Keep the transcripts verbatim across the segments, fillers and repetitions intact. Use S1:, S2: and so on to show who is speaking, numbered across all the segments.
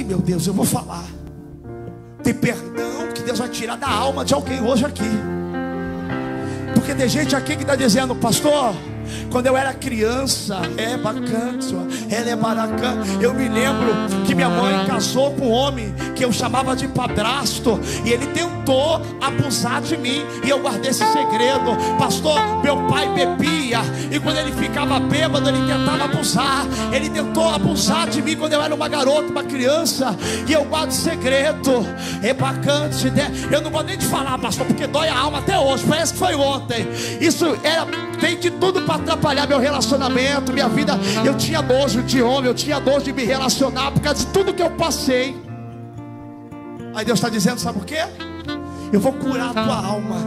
S1: meu Deus, eu vou falar. Tem perdão que Deus vai tirar da alma de alguém hoje aqui. Porque tem gente aqui que está dizendo: pastor, quando eu era criança, é bacana, ela é baracã. Eu me lembro que minha mãe casou com um homem que eu chamava de padrasto, e ele tentou abusar de mim, e eu guardei esse segredo. Pastor, meu pai bebia, e quando ele ficava bêbado, ele tentava abusar. Ele tentou abusar de mim quando eu era uma garota, uma criança, e eu guardo segredo. É bacana, né? Eu não vou nem te falar, pastor, porque dói a alma até hoje. Parece que foi ontem. Isso era, tem de tudo para atrapalhar meu relacionamento, minha vida. Eu tinha nojo de homem, eu tinha nojo de me relacionar por causa de tudo que eu passei. Aí Deus está dizendo: sabe por quê? Eu vou curar a tua alma.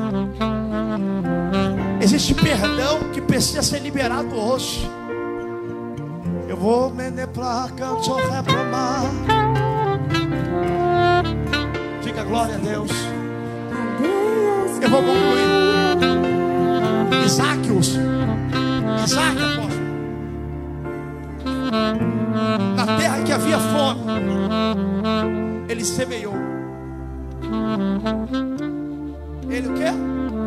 S1: Existe perdão que precisa ser liberado hoje. Eu vou meneplar, canto, reclamar. Diga glória a Deus. Eu vou concluir. Isaquios, Isaac, apóstolo, na terra que havia fome, ele semeou. Ele o quê?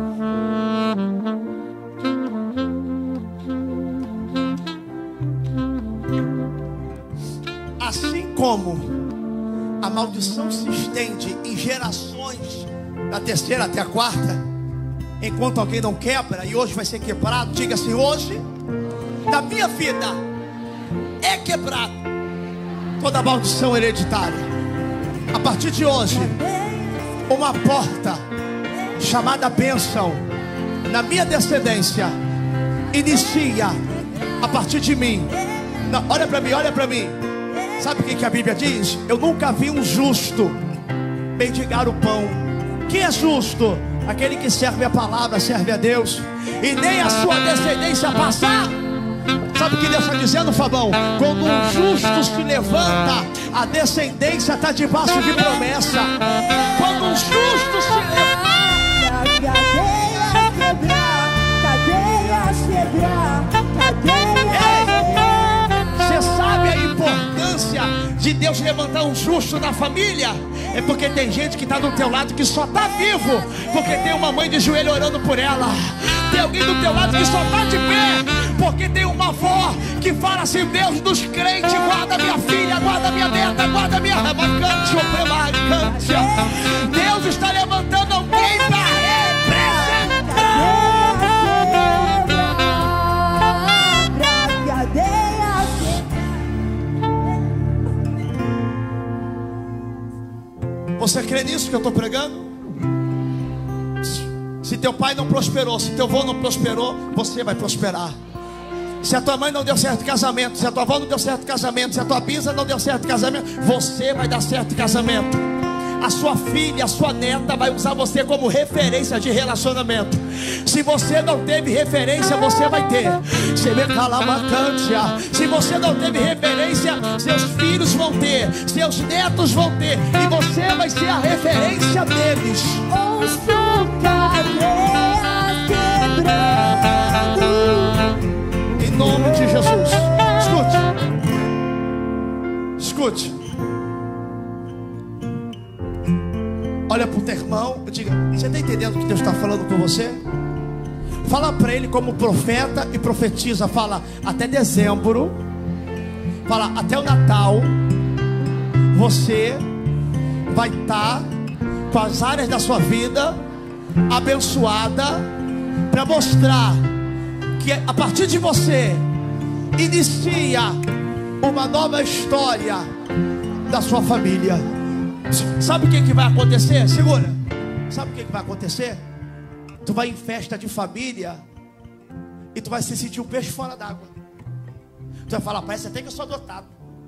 S1: Assim como a maldição se estende em gerações, da terceira até a quarta, enquanto alguém não quebra, e hoje vai ser quebrado, diga assim: hoje, na minha vida, é quebrado toda maldição hereditária. A partir de hoje, uma porta chamada bênção na minha descendência inicia a partir de mim. Não, olha para mim, olha para mim. Sabe o que, que a Bíblia diz? Eu nunca vi um justo mendigar o pão. Quem é justo? Aquele que serve a palavra, serve a Deus, e nem a sua descendência passar. Sabe o que Deus está dizendo, Fabão? Quando um justo se levanta, a descendência está debaixo de promessa. Quando um justo se levanta, cadeias quebrar, cadeias quebrar, cadeias. Você sabe a importância de Deus levantar um justo na família? É porque tem gente que está do teu lado que só está vivo porque tem uma mãe de joelho orando por ela. Tem alguém do teu lado que só está de pé porque tem uma avó que fala assim: Deus dos crentes, guarda minha filha, guarda minha neta, guarda minha ramacante, opremarcante. Deus está levantando alguém para representar. Você crê nisso que eu estou pregando? Se teu pai não prosperou, se teu avô não prosperou, você vai prosperar. Se a tua mãe não deu certo em casamento, se a tua avó não deu certo em casamento, se a tua bisa não deu certo em casamento, você vai dar certo em casamento. A sua filha, a sua neta vai usar você como referência de relacionamento. Se você não teve referência, você vai ter. Se você não teve referência, seus filhos vão ter, seus netos vão ter, e você vai ser a referência deles. Ouço cadeias quebrando. Em nome de Jesus. Escute. Escute. Olha para o teu irmão e diga: você está entendendo o que Deus está falando com você? Fala para ele como profeta e profetiza. Fala: até dezembro, fala, até o Natal, você vai estar com as áreas da sua vida abençoada, para mostrar que a partir de você inicia uma nova história da sua família. Sabe o que, que vai acontecer? Segura. Sabe o que, que vai acontecer? Tu vai em festa de família e tu vai se sentir um peixe fora d'água. Tu vai falar: parece até que eu sou adotado,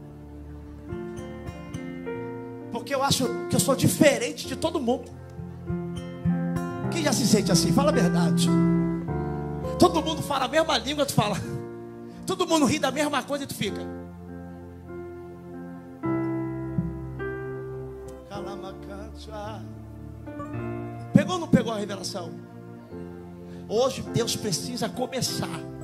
S1: porque eu acho que eu sou diferente de todo mundo. Quem já se sente assim? Fala a verdade. Todo mundo fala a mesma língua, tu fala. Todo mundo ri da mesma coisa e tu fica. Pegou ou não pegou a revelação? Hoje Deus precisa começar